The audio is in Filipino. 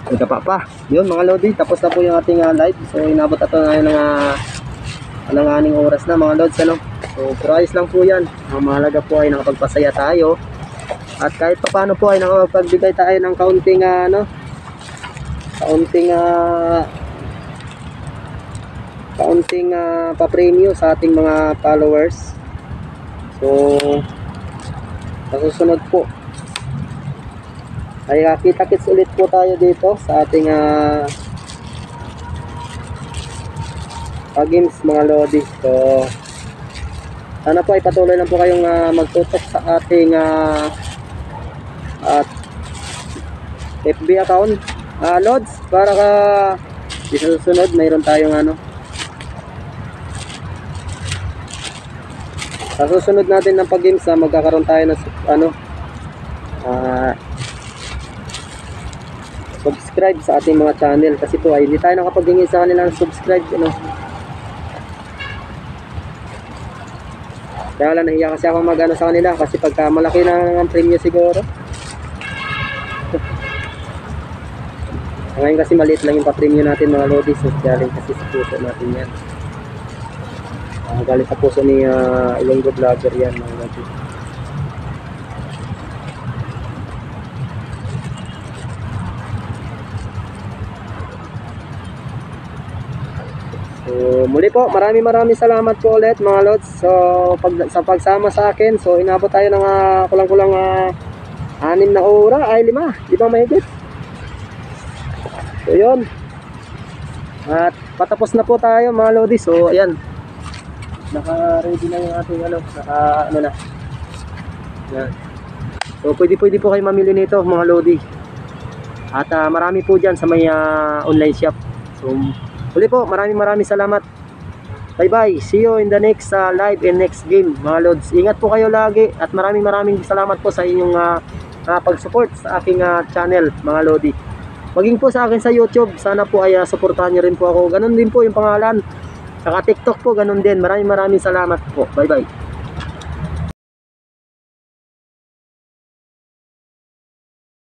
nagkapa pa. Yun mga lodi, tapos na po yung ating live. So inabot na ngayon ng aning oras na mga lods, ano. So pero ayos lang po yan. Ang mahalaga po ay nakapagpasaya tayo. At kahit pa paano po ay nakapagbigay tayo ng kaunting pa-premyo sa ating mga followers. So sa susunod po ay kita-kits ulit po tayo dito sa ating games mga lodi. So sana po ay patuloy lang po kayong magtutok sa ating FB account lods, para sa susunod mayroon tayong sa susunod natin ng pag-games magkakaroon tayo ng subscribe sa ating mga channel, kasi po ay hindi tayo nakapaghingi sa kanila ng subscribe, kaya lang nahiya kasi ako sa kanila, kasi pagka malaki na ang premium siguro. Ngayon kasi maliit lang yung pa-premium natin mga lodi, so galing kasi sa puso natin yan. Galing sa puso ni Ilonggo Vlogger yan mga lodi. So muli po, maraming salamat po ulit mga lods. So sa pagsama sa akin, so inabot tayo ng kulang-kulang 6 na oras, ay 5 mahigit. So yun, at patapos na po tayo mga lodi. So ayan, naka-ready na yung ating na yan. So pwede po kayo mamili nito mga lodi. At marami po dyan sa may online shop. So uli po, maraming salamat. Bye bye, see you in the next live and next game mga lods. Ingat po kayo lagi, at maraming salamat po sa inyong pag-support sa aking channel mga lodi. Maging po sa akin sa YouTube, sana po ay suportahan nyo rin po ako. Ganon din po yung pangalan. Saka TikTok po, ganon din. Maraming salamat po. Bye bye.